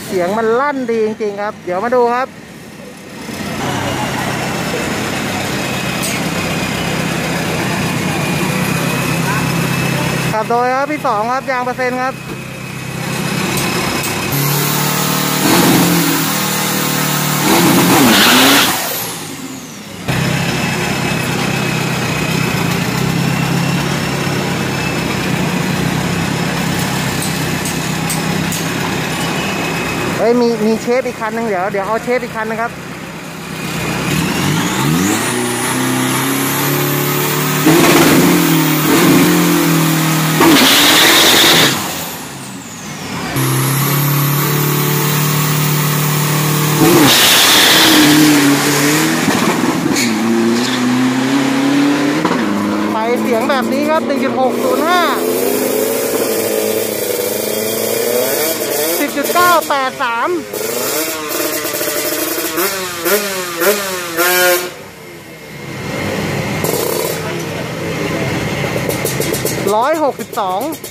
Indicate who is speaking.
Speaker 1: เสียงมันลั่นดีจริงๆครับเดี๋ยวมาดูครับขับโดยครับพี่2ครับยางเปอร์เซ็นต์ครับเฮ้ยมีเชฟอีกคันนึงเดี๋ยวเอาเชฟอีกคันนะครับเสียงแบบนี้ครับ 1.605 10.983 162